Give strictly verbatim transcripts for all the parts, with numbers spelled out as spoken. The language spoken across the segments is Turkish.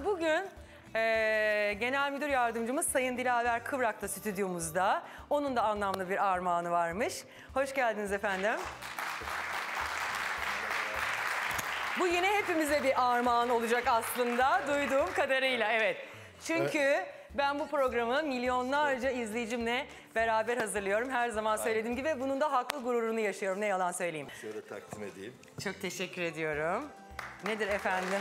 Efendim bugün e, Genel Müdür Yardımcımız Sayın Dilaver Kıvrak da stüdyomuzda. Onun da anlamlı bir armağanı varmış. Hoş geldiniz efendim. Bu yine hepimize bir armağan olacak aslında duyduğum kadarıyla, evet. Çünkü evet. Ben bu programı milyonlarca izleyicimle beraber hazırlıyorum. Her zaman söylediğim gibi bunun da haklı gururunu yaşıyorum. Ne yalan söyleyeyim. Şöyle takdim edeyim. Çok teşekkür ediyorum. Nedir efendim?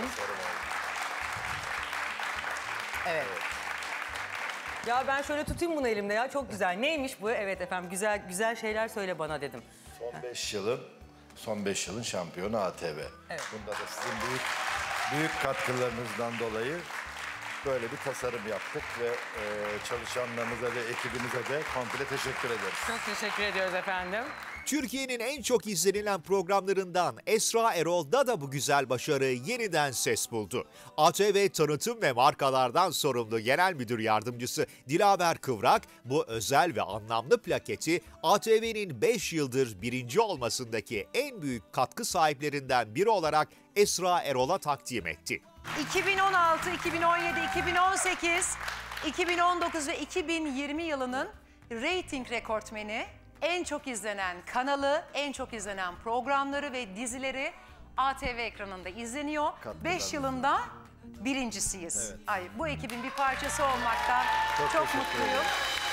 Evet. evet. Ya ben şöyle tutayım bunu elimde ya. Çok güzel. Neymiş bu? Evet efendim. Güzel güzel şeyler söyle bana dedim. Son beş yılın son beş yılın şampiyonu A T V. Evet. Bunda da sizin büyük büyük katkılarınızdan dolayı böyle bir tasarım yaptık ve e, çalışanlarımıza ve ekibimize de komple teşekkür ederiz. Çok teşekkür ediyoruz efendim. Türkiye'nin en çok izlenilen programlarından Esra Erol'da da bu güzel başarı yeniden ses buldu. A T V Tanıtım ve Markalardan sorumlu Genel Müdür Yardımcısı Dilaver Kıvrak bu özel ve anlamlı plaketi A T V'nin beş yıldır birinci olmasındaki en büyük katkı sahiplerinden biri olarak Esra Erol'a takdim etti. iki bin on altı, iki bin on yedi, iki bin on sekiz, iki bin on dokuz ve iki bin yirmi yılının reyting rekortmeni, en çok izlenen kanalı, en çok izlenen programları ve dizileri A T V ekranında izleniyor. beş yılında birincisiyiz. Evet. Ay, bu ekibin bir parçası olmaktan çok, çok mutluyum.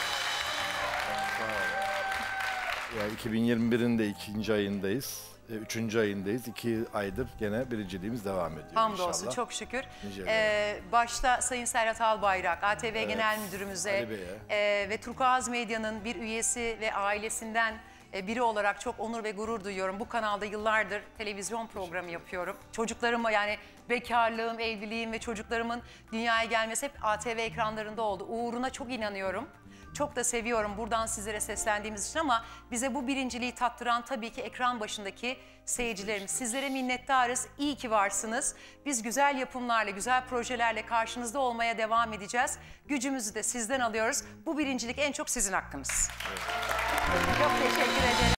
Ya iki bin yirmi bir'in de ikinci ayındayız. Üçüncü ayındayız. İki aydır gene birinciliğimiz devam ediyor. Hamdolsun inşallah. Çok şükür. Ee, başta Sayın Serhat Albayrak, A T V evet. Genel Müdürümüze e, ve Turkuaz Medya'nın bir üyesi ve ailesinden e, biri olarak çok onur ve gurur duyuyorum. Bu kanalda yıllardır televizyon programı yapıyorum. Çocuklarıma, yani bekarlığım, evliliğim ve çocuklarımın dünyaya gelmesi hep A T V ekranlarında oldu. Uğruna çok inanıyorum. Çok da seviyorum buradan sizlere seslendiğimiz için, ama bize bu birinciliği tattıran tabii ki ekran başındaki seyircilerimiz. Sizlere minnettarız. İyi ki varsınız. Biz güzel yapımlarla, güzel projelerle karşınızda olmaya devam edeceğiz. Gücümüzü de sizden alıyoruz. Bu birincilik en çok sizin hakkınız. Evet. Çok teşekkür ederim.